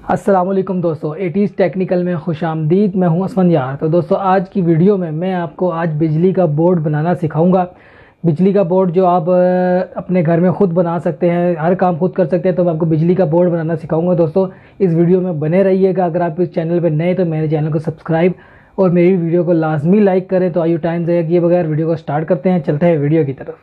अस्सलामुअलैकुम दोस्तों, eighties technical में खुशामदीद। मैं हूं असफंयार। तो दोस्तों, आज की वीडियो में मैं आपको आज बिजली का बोर्ड बनाना सिखाऊंगा। बिजली का बोर्ड जो आप अपने घर में ख़ुद बना सकते हैं, हर काम खुद कर सकते हैं। तो मैं आपको बिजली का बोर्ड बनाना सिखाऊंगा। दोस्तों, इस वीडियो में बने रहिएगा। अगर आप इस चैनल पर नए तो मेरे चैनल को सब्सक्राइब और मेरी वीडियो को लाजमी लाइक करें। तो आइए टाइम ज़ाया किए बगैर वीडियो को स्टार्ट करते हैं। चलते हैं वीडियो की तरफ।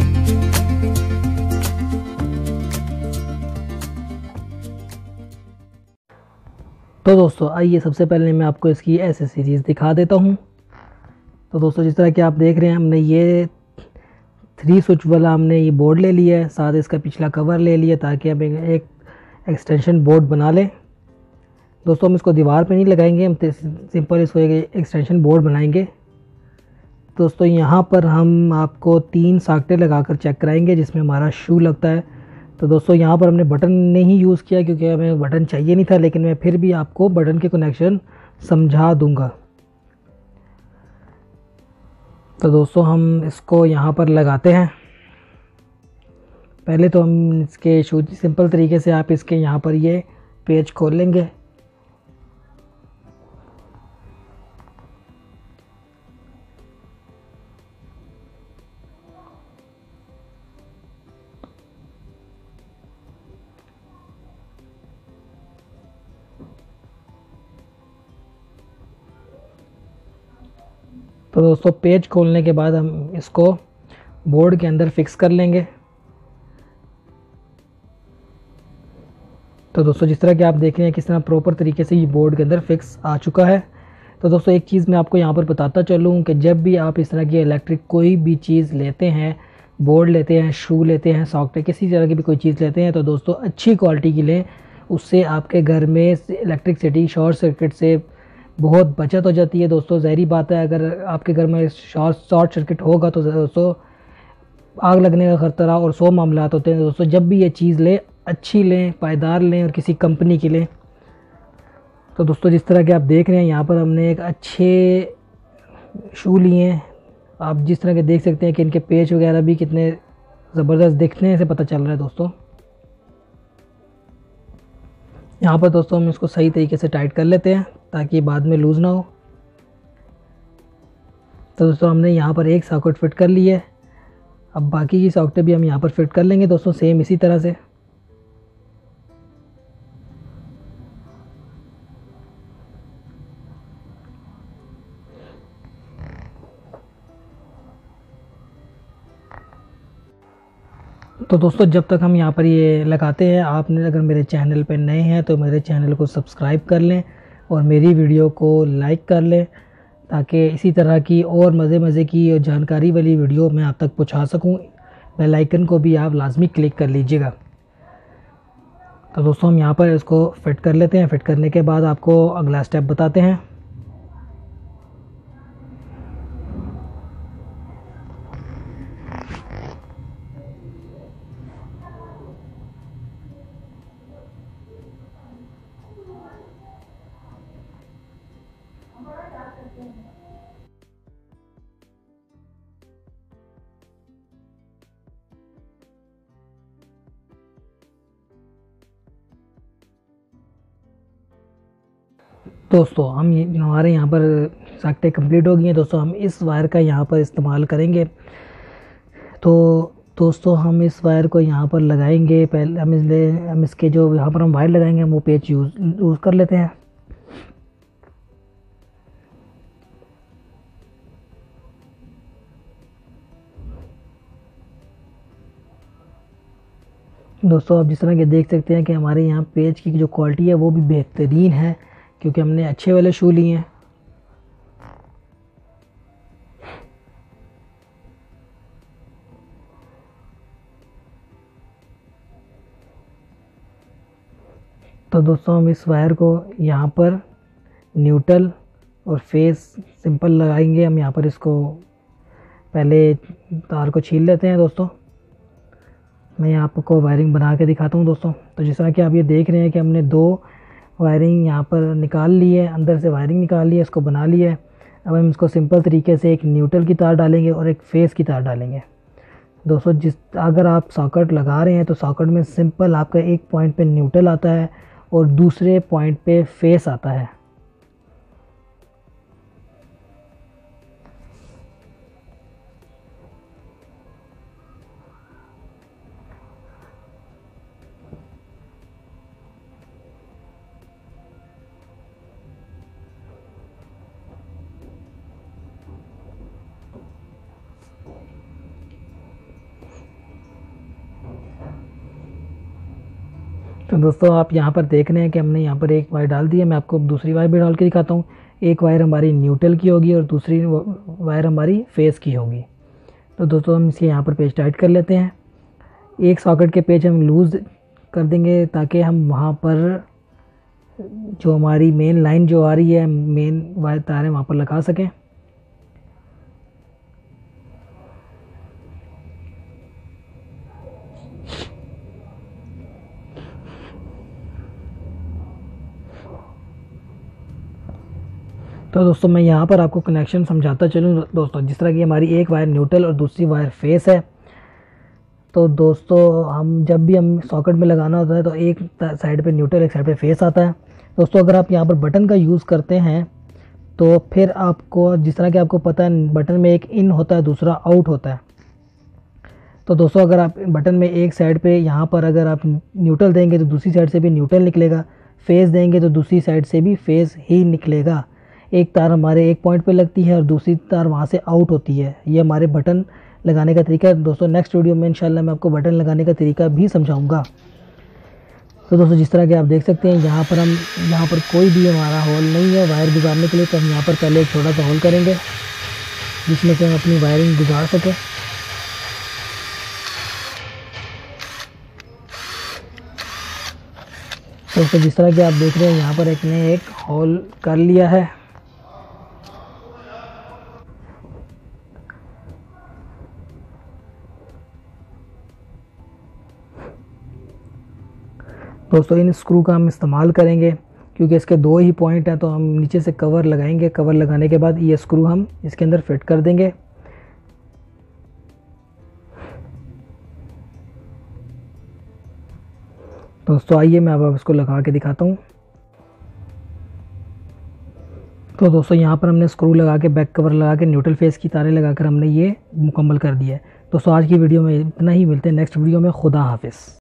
तो दोस्तों, आइए सबसे पहले मैं आपको इसकी एसेसरीज़ दिखा देता हूँ। तो दोस्तों, जिस तरह कि आप देख रहे हैं, हमने ये 3 स्विच वाला हमने ये बोर्ड ले लिया है, साथ इसका पिछला कवर ले लिया ताकि हम एक एक्सटेंशन बोर्ड बना लें। दोस्तों, हम इसको दीवार पे नहीं लगाएंगे, हम सिंपल इसको एक एक्सटेंशन बोर्ड बनाएंगे। दोस्तों, यहाँ पर हम आपको 3 सॉकेटें लगाकर चेक कराएंगे जिसमें हमारा शू लगता है। तो दोस्तों, यहाँ पर हमने बटन नहीं यूज़ किया क्योंकि हमें बटन चाहिए नहीं था, लेकिन मैं फिर भी आपको बटन के कनेक्शन समझा दूंगा। तो दोस्तों, हम इसको यहाँ पर लगाते हैं। पहले तो हम इसके शू सिंपल तरीके से आप इसके यहाँ पर ये पेज खोल लेंगे। तो दोस्तों, पेज खोलने के बाद हम इसको बोर्ड के अंदर फिक्स कर लेंगे। तो दोस्तों, जिस तरह कि आप देख रहे हैं किस तरह प्रॉपर तरीके से ये बोर्ड के अंदर फिक्स आ चुका है। तो दोस्तों, एक चीज़ मैं आपको यहाँ पर बताता चलूँ कि जब भी आप इस तरह की इलेक्ट्रिक कोई भी चीज़ लेते हैं, बोर्ड लेते हैं, शू लेते हैं, सॉकेट, किसी तरह की भी कोई चीज़ लेते हैं, तो दोस्तों अच्छी क्वालिटी की लें। उससे आपके घर में इलेक्ट्रिसिटी शॉर्ट सर्किट से बहुत बचत हो जाती है। दोस्तों, ज़ाहिर बात है, अगर आपके घर में शॉर्ट सर्किट होगा तो दोस्तों आग लगने का खतरा और 100 मामलात होते हैं। दोस्तों, जब भी ये चीज़ लें, अच्छी लें, पायदार लें और किसी कंपनी की लें। तो दोस्तों, जिस तरह के आप देख रहे हैं, यहाँ पर हमने एक अच्छे शू लिए हैं। आप जिस तरह के देख सकते हैं कि इनके पेच वगैरह भी कितने ज़बरदस्त दिखने से पता चल रहा है। दोस्तों, यहाँ पर दोस्तों हम इसको सही तरीके से टाइट कर लेते हैं ताकि बाद में लूज़ ना हो। तो दोस्तों, हमने यहाँ पर एक सॉकेट फिट कर ली है। अब बाकी की सॉकेटें भी हम यहाँ पर फिट कर लेंगे दोस्तों, सेम इसी तरह से। तो दोस्तों, जब तक हम यहाँ पर ये लगाते हैं, आपने अगर मेरे चैनल पर नए हैं तो मेरे चैनल को सब्सक्राइब कर लें और मेरी वीडियो को लाइक कर लें ताकि इसी तरह की और मज़े की और जानकारी वाली वीडियो मैं आप तक पहुँचा सकूँ। बेल आइकन को भी आप लाजमी क्लिक कर लीजिएगा। तो दोस्तों, हम यहाँ पर इसको फिट कर लेते हैं। फिट करने के बाद आपको अगला स्टेप बताते हैं। दोस्तों, हम हमारे यहाँ पर सॉकेटें कंप्लीट हो गई हैं। दोस्तों, हम इस वायर का यहाँ पर इस्तेमाल करेंगे। तो दोस्तों, हम इस वायर को यहाँ पर लगाएंगे। पहले हम इसके जो यहाँ पर हम वायर लगाएंगे, हम वो पेच यूज़ कर लेते हैं। दोस्तों, आप जिस तरह के देख सकते हैं कि हमारे यहाँ पेज की जो क्वालिटी है वो भी बेहतरीन है क्योंकि हमने अच्छे वाले शू लिए हैं। तो दोस्तों, हम इस वायर को यहाँ पर न्यूट्रल और फेस सिंपल लगाएंगे। हम यहाँ पर इसको पहले तार को छील लेते हैं। दोस्तों, मैं यहाँ आपको वायरिंग बना के दिखाता हूँ। दोस्तों, तो जिस तरह कि आप ये देख रहे हैं कि हमने 2 वायरिंग यहाँ पर निकाल ली है, अंदर से वायरिंग निकाल ली है, इसको बना लिया है। अब हम इसको सिंपल तरीके से एक न्यूट्रल की तार डालेंगे और एक फेस की तार डालेंगे। दोस्तों अगर आप सॉकेट लगा रहे हैं तो सॉकेट में सिंपल आपका एक पॉइंट पे न्यूट्रल आता है और दूसरे पॉइंट पे फेस आता है। तो दोस्तों आप यहाँ पर देख रहे हैं कि हमने यहाँ पर एक वायर डाल दी है। मैं आपको दूसरी वायर भी डाल के दिखाता हूँ। एक वायर हमारी न्यूट्रल की होगी और दूसरी वायर हमारी फेस की होगी। तो दोस्तों हम इसके यहाँ पर पेज टाइट कर लेते हैं। एक सॉकेट के पेज हम लूज़ कर देंगे ताकि हम वहाँ पर जो हमारी मेन लाइन जो आ रही है, मेन वायर तार है, वहाँ पर लगा सकें। तो दोस्तों मैं यहाँ पर आपको कनेक्शन समझाता चलूँ दोस्तों। जिस तरह की हमारी एक वायर न्यूट्रल और दूसरी वायर फेस है, तो दोस्तों हम जब भी हम सॉकेट में लगाना होता है तो एक साइड पे न्यूट्रल, एक साइड पे फेस आता है। दोस्तों अगर आप यहाँ पर बटन का यूज़ करते हैं तो फिर आपको, जिस तरह कि आपको पता है बटन में एक इन होता है, दूसरा आउट होता है। तो दोस्तों अगर आप बटन में एक साइड पे यहाँ पर अगर आप न्यूट्रल देंगे तो दूसरी साइड से भी न्यूट्रल निकलेगा, फेस देंगे तो दूसरी साइड से भी फेस ही निकलेगा। एक तार हमारे एक पॉइंट पे लगती है और दूसरी तार वहाँ से आउट होती है। ये हमारे बटन लगाने का तरीका है दोस्तों। नेक्स्ट वीडियो में इंशाल्लाह मैं आपको बटन लगाने का तरीका भी समझाऊंगा। तो दोस्तों जिस तरह के आप देख सकते हैं यहाँ पर कोई भी हमारा होल नहीं है वायर गुजारने के लिए। तो हम यहाँ पर पहले एक छोटा सा होल करेंगे जिसमें से हम अपनी वायरिंग गुजार सकें। दोस्तों जिस तरह के आप देख रहे हैं यहाँ पर एक होल कर लिया है। दोस्तों इन स्क्रू का हम इस्तेमाल करेंगे क्योंकि इसके दो ही पॉइंट हैं। तो हम नीचे से कवर लगाएंगे, कवर लगाने के बाद ये स्क्रू हम इसके अंदर फिट कर देंगे। दोस्तों आइए मैं अब इसको लगा के दिखाता हूँ। तो दोस्तों यहाँ पर हमने स्क्रू लगा के, बैक कवर लगा के, न्यूट्रल फेस की तारें लगाकर हमने ये मुकम्मल कर दिया है। दोस्तों आज की वीडियो में इतना ही, मिलते हैं नेक्स्ट वीडियो में। खुदा हाफिज़।